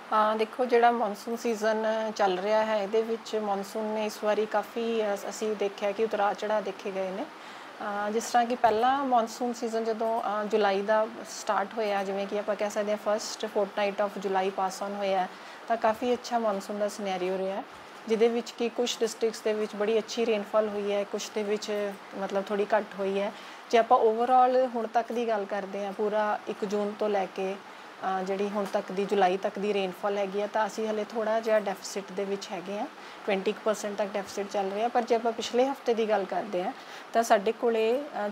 ਦੇਖੋ ਜਿਹੜਾ monsoon season ਚੱਲ ਰਿਹਾ ਹੈ ਇਹਦੇ ਵਿੱਚ ਮੌਨਸੂਨ ਨੇ ਇਸ ਵਾਰੀ ਕਾਫੀ ਅਸੀਂ ਦੇਖਿਆ ਕਿ ਉਤਰਾਅ ਚੜ੍ਹਾਅ ਦੇਖੇ ਗਏ ਨੇ। ਜਿਸ ਤਰ੍ਹਾਂ ਕਿ ਪਹਿਲਾਂ ਮੌਨਸੂਨ ਸੀਜ਼ਨ ਜਦੋਂ ਜੁਲਾਈ ਦਾ ਸਟਾਰਟ ਹੋਇਆ, ਜਿਵੇਂ ਕਿ ਆਪਾਂ ਕਹਿ ਸਕਦੇ ਹਾਂ first fortnight of July pass on ਹੋਇਆ, ਤਾਂ ਕਾਫੀ ਅੱਛਾ ਮੌਨਸੂਨ ਦਾ ਸਿਨੈਰੀਓ ਰਿਹਾ, ਜਿਹਦੇ ਵਿੱਚ ਕਿ ਕੁਛ ਡਿਸਟ੍ਰਿਕਟਸ ਦੇ ਵਿੱਚ ਬੜੀ ਅੱਛੀ ਰੇਨਫਾਲ ਹੋਈ ਹੈ, ਕੁਛ ਦੇ ਵਿੱਚ ਮਤਲਬ ਥੋੜ੍ਹੀ ਘੱਟ ਹੋਈ ਹੈ। ਜੇ ਆਪਾਂ ਓਵਰਆਲ ਹੁਣ ਤੱਕ ਦੀ ਗੱਲ ਕਰਦੇ ਹਾਂ, ਪੂਰਾ 1 ਜੂਨ ਤੋਂ ਲੈ ਕੇ ਜਿਹੜੀ ਹੁਣ ਤੱਕ ਦੀ ਜੁਲਾਈ ਤੱਕ ਦੀ ਰੇਨਫਾਲ ਹੈਗੀ ਆ, ਤਾਂ ਅਸੀਂ ਹਲੇ ਥੋੜ੍ਹਾ ਜਿਹਾ ਡੈਫਿਸਿਟ ਦੇ ਵਿੱਚ ਹੈਗੇ ਹਾਂ, 20% ਤੱਕ ਡੈਫਿਸਿਟ ਚੱਲ ਰਿਹਾ। ਪਰ ਜੇ ਆਪਾਂ ਪਿਛਲੇ ਹਫਤੇ ਦੀ ਗੱਲ ਕਰਦੇ ਹਾਂ ਤਾਂ ਸਾਡੇ ਕੋਲੇ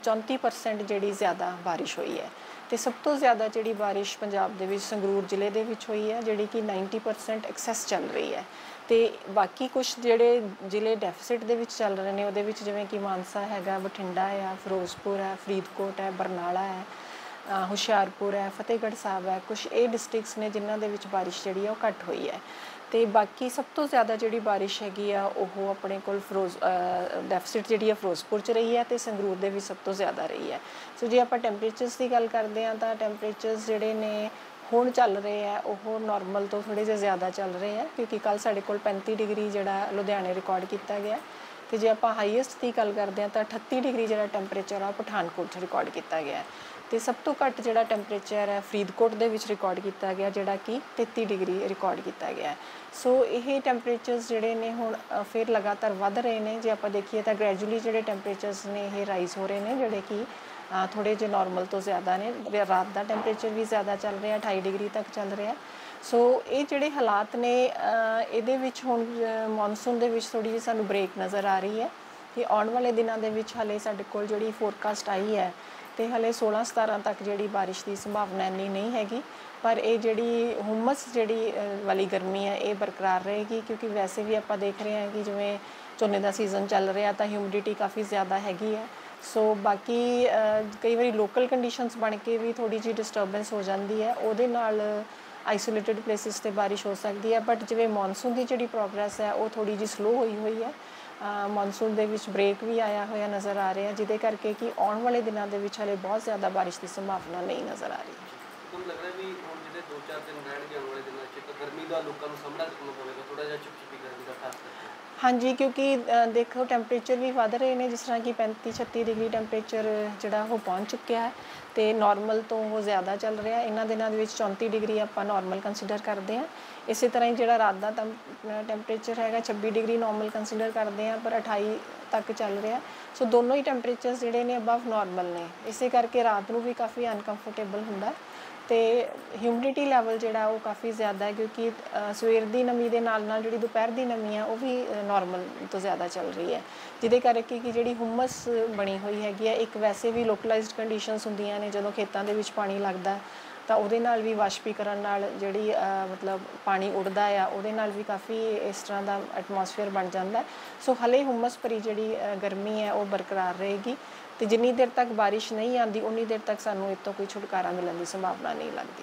34% ਜਿਹੜੀ ਜ਼ਿਆਦਾ ਬਾਰਿਸ਼ ਹੋਈ ਹੈ, ਅਤੇ ਸਭ ਤੋਂ ਜ਼ਿਆਦਾ ਜਿਹੜੀ ਬਾਰਿਸ਼ ਪੰਜਾਬ ਦੇ ਵਿੱਚ ਸੰਗਰੂਰ ਜ਼ਿਲ੍ਹੇ ਦੇ ਵਿੱਚ ਹੋਈ ਹੈ, ਜਿਹੜੀ ਕਿ 90% ਐਕਸੈਸ ਚੱਲ ਰਹੀ ਹੈ। ਅਤੇ ਬਾਕੀ ਕੁਛ ਜਿਹੜੇ ਜ਼ਿਲ੍ਹੇ ਡੈਫਿਸਿਟ ਦੇ ਵਿੱਚ ਚੱਲ ਰਹੇ ਨੇ ਉਹਦੇ ਵਿੱਚ ਜਿਵੇਂ ਕਿ ਮਾਨਸਾ ਹੈਗਾ, ਬਠਿੰਡਾ ਆ, ਫਿਰੋਜ਼ਪੁਰ ਹੈ, ਫਰੀਦਕੋਟ ਹੈ, ਬਰਨਾਲਾ ਹੈ, ਹੁਸ਼ਿਆਰਪੁਰ ਹੈ, ਫਤਿਹਗੜ੍ਹ ਸਾਹਿਬ ਹੈ, ਕੁਛ ਇਹ ਡਿਸਟ੍ਰਿਕਟਸ ਨੇ ਜਿਨ੍ਹਾਂ ਦੇ ਵਿੱਚ ਬਾਰਿਸ਼ ਜਿਹੜੀ ਆ ਉਹ ਘੱਟ ਹੋਈ ਹੈ। ਅਤੇ ਬਾਕੀ ਸਭ ਤੋਂ ਜ਼ਿਆਦਾ ਜਿਹੜੀ ਬਾਰਿਸ਼ ਹੈਗੀ ਆ ਉਹ ਆਪਣੇ ਕੋਲ ਡੈਫਿਸਿਟ ਜਿਹੜੀ ਆ ਫਿਰੋਜ਼ਪੁਰ 'ਚ ਰਹੀ ਹੈ, ਅਤੇ ਸੰਗਰੂਰ ਦੇ ਵਿੱਚ ਸਭ ਤੋਂ ਜ਼ਿਆਦਾ ਰਹੀ ਹੈ। ਸੋ ਜੇ ਆਪਾਂ ਟੈਂਪਰੇਚਰਸ ਦੀ ਗੱਲ ਕਰਦੇ ਹਾਂ ਤਾਂ ਟੈਂਪਰੇਚਰਸ ਜਿਹੜੇ ਨੇ ਹੁਣ ਚੱਲ ਰਹੇ ਆ ਉਹ ਨੋਰਮਲ ਤੋਂ ਥੋੜ੍ਹੇ ਜਿਹੇ ਜ਼ਿਆਦਾ ਚੱਲ ਰਹੇ ਆ, ਕਿਉਂਕਿ ਕੱਲ੍ਹ ਸਾਡੇ ਕੋਲ 35 ਡਿਗਰੀ ਜਿਹੜਾ ਲੁਧਿਆਣੇ ਰਿਕਾਰਡ ਕੀਤਾ ਗਿਆ, ਅਤੇ ਜੇ ਆਪਾਂ ਹਾਈਐਸਟ ਦੀ ਗੱਲ ਕਰਦੇ ਹਾਂ ਤਾਂ 38 ਡਿਗਰੀ ਜਿਹੜਾ ਟੈਂਪਰੇਚਰ ਆ ਪਠਾਨਕੋਟ 'ਚ ਰਿਕਾਰਡ ਕੀਤਾ ਗਿਆ। ਅਤੇ ਸਭ ਤੋਂ ਘੱਟ ਜਿਹੜਾ ਟੈਂਪਰੇਚਰ ਹੈ ਫਰੀਦਕੋਟ ਦੇ ਵਿੱਚ ਰਿਕਾਰਡ ਕੀਤਾ ਗਿਆ, ਜਿਹੜਾ ਕਿ 33 ਡਿਗਰੀ ਰਿਕਾਰਡ ਕੀਤਾ ਗਿਆ। ਸੋ ਇਹ ਟੈਂਪਰੇਚਰਸ ਜਿਹੜੇ ਨੇ ਹੁਣ ਫਿਰ ਲਗਾਤਾਰ ਵੱਧ ਰਹੇ ਨੇ। ਜੇ ਆਪਾਂ ਦੇਖੀਏ ਤਾਂ ਗ੍ਰੈਜੂਅਲੀ ਜਿਹੜੇ ਟੈਂਪਰੇਚਰਸ ਨੇ ਇਹ ਰਾਈਜ਼ ਹੋ ਰਹੇ ਨੇ, ਜਿਹੜੇ ਕਿ ਥੋੜ੍ਹੇ ਜਿਹੇ ਨੋਰਮਲ ਤੋਂ ਜ਼ਿਆਦਾ ਨੇ। ਰਾਤ ਦਾ ਟੈਂਪਰੇਚਰ ਵੀ ਜ਼ਿਆਦਾ ਚੱਲ ਰਿਹਾ, 28 ਡਿਗਰੀ ਤੱਕ ਚੱਲ ਰਿਹਾ। ਸੋ ਇਹ ਜਿਹੜੇ ਹਾਲਾਤ ਨੇ ਇਹਦੇ ਵਿੱਚ ਹੁਣ ਮੌਨਸੂਨ ਦੇ ਵਿੱਚ ਥੋੜ੍ਹੀ ਜਿਹੀ ਸਾਨੂੰ ਬ੍ਰੇਕ ਨਜ਼ਰ ਆ ਰਹੀ ਹੈ ਕਿ ਆਉਣ ਵਾਲੇ ਦਿਨਾਂ ਦੇ ਵਿੱਚ ਹਾਲੇ ਸਾਡੇ ਕੋਲ ਜਿਹੜੀ ਫੋਰਕਾਸਟ ਆਈ ਹੈ ਅਤੇ ਹਾਲੇ 16-17 ਤੱਕ ਜਿਹੜੀ ਬਾਰਿਸ਼ ਦੀ ਸੰਭਾਵਨਾ ਇੰਨੀ ਨਹੀਂ ਹੈਗੀ। ਪਰ ਇਹ ਜਿਹੜੀ ਹੁਮਸ ਜਿਹੜੀ ਵਾਲੀ ਗਰਮੀ ਹੈ ਇਹ ਬਰਕਰਾਰ ਰਹੇਗੀ, ਕਿਉਂਕਿ ਵੈਸੇ ਵੀ ਆਪਾਂ ਦੇਖ ਰਹੇ ਹਾਂ ਕਿ ਜਿਵੇਂ ਝੋਨੇ ਦਾ ਸੀਜ਼ਨ ਚੱਲ ਰਿਹਾ ਤਾਂ ਹਿਊਮਿਡਿਟੀ ਕਾਫੀ ਜ਼ਿਆਦਾ ਹੈਗੀ ਹੈ। ਸੋ ਬਾਕੀ ਕਈ ਵਾਰੀ ਲੋਕਲ ਕੰਡੀਸ਼ਨਸ ਬਣ ਕੇ ਵੀ ਥੋੜ੍ਹੀ ਜਿਹੀ ਡਿਸਟਰਬੈਂਸ ਹੋ ਜਾਂਦੀ ਹੈ, ਉਹਦੇ ਨਾਲ ਆਈਸੋਲੇਟਿਡ ਪਲੇਸਿਸ 'ਤੇ ਬਾਰਿਸ਼ ਹੋ ਸਕਦੀ ਹੈ। ਬਟ ਜਿਵੇਂ ਮੌਨਸੂਨ ਦੀ ਜਿਹੜੀ ਪ੍ਰੋਗਰੈਸ ਹੈ ਉਹ ਥੋੜ੍ਹੀ ਜਿਹੀ ਸਲੋ ਹੋਈ ਹੈ। ਮੌਨਸੂਨ ਦੇ ਵਿੱਚ ਬ੍ਰੇਕ ਵੀ ਆਇਆ ਹੋਇਆ ਨਜ਼ਰ ਆ ਰਿਹਾ, ਜਿਹਦੇ ਕਰਕੇ ਕਿ ਆਉਣ ਵਾਲੇ ਦਿਨਾਂ ਦੇ ਵਿੱਚ ਹਾਲੇ ਬਹੁਤ ਜ਼ਿਆਦਾ ਬਾਰਿਸ਼ ਦੀ ਸੰਭਾਵਨਾ ਨਹੀਂ ਨਜ਼ਰ ਆ ਰਹੀ। ਤੁਹਾਨੂੰ ਲੱਗ ਰਿਹਾ ਵੀ ਹੁਣ ਜਿਹੜੇ 2-4 ਦਿਨ ਰਹਿਣਗੇ ਆਉਣ ਵਾਲੇ ਦਿਨਾਂ 'ਚ ਤਾਂ ਗਰਮੀ ਦਾ ਲੋਕਾਂ ਨੂੰ ਸਾਹਮਣਾ ਕਰਨਾ ਪਵੇਗਾ, ਥੋੜ੍ਹਾ ਜਿਹਾ ਚਿਪਚਿਪੀ ਗਰਮੀ ਦਾ ਖਾਸ ਕਰਕੇ? ਹਾਂਜੀ, ਕਿਉਂਕਿ ਦੇਖੋ ਟੈਂਪਰੇਚਰ ਵੀ ਵੱਧ ਰਹੇ ਨੇ, ਜਿਸ ਤਰ੍ਹਾਂ ਕਿ 35-36 ਡਿਗਰੀ ਟੈਂਪਰੇਚਰ ਜਿਹੜਾ ਉਹ ਪਹੁੰਚ ਚੁੱਕਿਆ ਹੈ, ਅਤੇ ਨੋਰਮਲ ਤੋਂ ਉਹ ਜ਼ਿਆਦਾ ਚੱਲ ਰਿਹਾ। ਇਹਨਾਂ ਦਿਨਾਂ ਦੇ ਵਿੱਚ 34 ਡਿਗਰੀ ਆਪਾਂ ਨੋਰਮਲ ਕੰਸੀਡਰ ਕਰਦੇ ਹਾਂ। ਇਸੇ ਤਰ੍ਹਾਂ ਹੀ ਜਿਹੜਾ ਰਾਤ ਦਾ ਟੈਂਪਰੇਚਰ ਹੈਗਾ 26 ਡਿਗਰੀ ਨੋਰਮਲ ਕੰਸੀਡਰ ਕਰਦੇ ਹਾਂ, ਪਰ 28 ਤੱਕ ਚੱਲ ਰਿਹਾ। ਸੋ ਦੋਨੋਂ ਹੀ ਟੈਂਪਰੇਚਰਸ ਜਿਹੜੇ ਨੇ ਅਬਵ ਨੋਰਮਲ ਨੇ, ਇਸੇ ਕਰਕੇ ਰਾਤ ਨੂੰ ਵੀ ਕਾਫੀ ਅਨਕੰਫਰਟੇਬਲ ਹੁੰਦਾ। ਅਤੇ ਹਿਊਮਿਡਿਟੀ ਲੈਵਲ ਜਿਹੜਾ ਉਹ ਕਾਫੀ ਜ਼ਿਆਦਾ ਹੈ, ਕਿਉਂਕਿ ਸਵੇਰ ਦੀ ਨਮੀ ਦੇ ਨਾਲ ਨਾਲ ਜਿਹੜੀ ਦੁਪਹਿਰ ਦੀ ਨਮੀ ਆ ਉਹ ਵੀ ਨੋਰਮਲ ਤੋਂ ਜ਼ਿਆਦਾ ਚੱਲ ਰਹੀ ਹੈ, ਜਿਹਦੇ ਕਰਕੇ ਕਿ ਜਿਹੜੀ ਹੁਮਸ ਬਣੀ ਹੋਈ ਹੈਗੀ ਹੈ। ਇੱਕ ਵੈਸੇ ਵੀ ਲੋਕਲਾਈਜ਼ਡ ਕੰਡੀਸ਼ਨਸ ਹੁੰਦੀਆਂ ਨੇ, ਜਦੋਂ ਖੇਤਾਂ ਦੇ ਵਿੱਚ ਪਾਣੀ ਲੱਗਦਾ ਤਾਂ ਉਹਦੇ ਨਾਲ ਵੀ ਵਾਸ਼ਪੀਕਰਨ ਨਾਲ ਜਿਹੜੀ ਮਤਲਬ ਪਾਣੀ ਉੱਡਦਾ ਆ, ਉਹਦੇ ਨਾਲ ਵੀ ਕਾਫੀ ਇਸ ਤਰ੍ਹਾਂ ਦਾ ਐਟਮੋਸਫੇਅਰ ਬਣ ਜਾਂਦਾ। ਸੋ ਹਲੇ ਹੁਮਸ ਭਰੀ ਜਿਹੜੀ ਗਰਮੀ ਹੈ ਉਹ ਬਰਕਰਾਰ ਰਹੇਗੀ, ਅਤੇ ਜਿੰਨੀ ਦੇਰ ਤੱਕ ਬਾਰਿਸ਼ ਨਹੀਂ ਆਉਂਦੀ ਉਨੀ ਦੇਰ ਤੱਕ ਸਾਨੂੰ ਇਹ ਤੋਂ ਕੋਈ ਛੁਟਕਾਰਾ ਮਿਲਣ ਦੀ ਸੰਭਾਵਨਾ ਨਹੀਂ ਲੱਗਦੀ।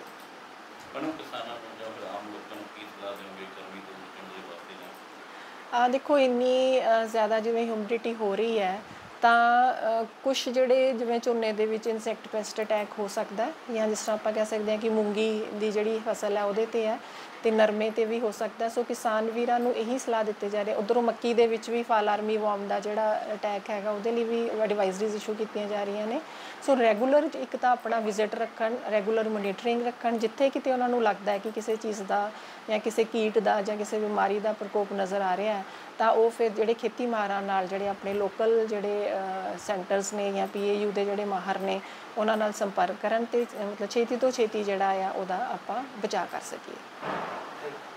ਦੇਖੋ ਇੰਨੀ ਜ਼ਿਆਦਾ ਜਿਵੇਂ ਹਿਊਮਿਡਿਟੀ ਹੋ ਰਹੀ ਹੈ ਤਾਂ ਕੁਛ ਜਿਹੜੇ ਜਿਵੇਂ ਝੋਨੇ ਦੇ ਵਿੱਚ ਇਨਸੈਕਟ ਪੈਸਟ ਅਟੈਕ ਹੋ ਸਕਦਾ, ਜਾਂ ਜਿਸ ਤਰ੍ਹਾਂ ਆਪਾਂ ਕਹਿ ਸਕਦੇ ਹਾਂ ਕਿ ਮੂੰਗੀ ਦੀ ਜਿਹੜੀ ਫਸਲ ਹੈ ਉਹਦੇ 'ਤੇ ਹੈ, ਅਤੇ ਨਰਮੇ 'ਤੇ ਵੀ ਹੋ ਸਕਦਾ। ਸੋ ਕਿਸਾਨ ਵੀਰਾਂ ਨੂੰ ਇਹੀ ਸਲਾਹ ਦਿੱਤੀ ਜਾ ਰਹੀ। ਉੱਧਰੋਂ ਮੱਕੀ ਦੇ ਵਿੱਚ ਵੀ ਫਾਲ ਆਰਮੀ ਵਾਰਮ ਦਾ ਜਿਹੜਾ ਅਟੈਕ ਹੈਗਾ ਉਹਦੇ ਲਈ ਵੀ ਐਡਵਾਈਜ਼ਰੀਜ਼ ਇਸ਼ੂ ਕੀਤੀਆਂ ਜਾ ਰਹੀਆਂ ਨੇ। ਸੋ ਰੈਗੂਲਰ ਇੱਕ ਤਾਂ ਆਪਣਾ ਵਿਜ਼ਿਟ ਰੱਖਣ, ਰੈਗੂਲਰ ਮੋਨੀਟਰਿੰਗ ਰੱਖਣ, ਜਿੱਥੇ ਕਿਤੇ ਉਹਨਾਂ ਨੂੰ ਲੱਗਦਾ ਹੈ ਕਿ ਕਿਸੇ ਚੀਜ਼ ਦਾ ਜਾਂ ਕਿਸੇ ਕੀਟ ਦਾ ਜਾਂ ਕਿਸੇ ਬਿਮਾਰੀ ਦਾ ਪ੍ਰਕੋਪ ਨਜ਼ਰ ਆ ਰਿਹਾ ਹੈ, ਤਾਂ ਉਹ ਫਿਰ ਜਿਹੜੇ ਖੇਤੀ ਮਾਹਰਾਂ ਨਾਲ ਜਿਹੜੇ ਆਪਣੇ ਲੋਕਲ ਜਿਹੜੇ ਸੈਂਟਰਸ ਨੇ ਜਾਂ PAU ਦੇ ਜਿਹੜੇ ਮਾਹਰ ਨੇ ਉਹਨਾਂ ਨਾਲ ਸੰਪਰਕ ਕਰਨ, ਅਤੇ ਮਤਲਬ ਛੇਤੀ ਤੋਂ ਛੇਤੀ ਜਿਹੜਾ ਆ ਉਹਦਾ ਆਪਾਂ ਬਚਾਅ ਕਰ ਸਕੀਏ।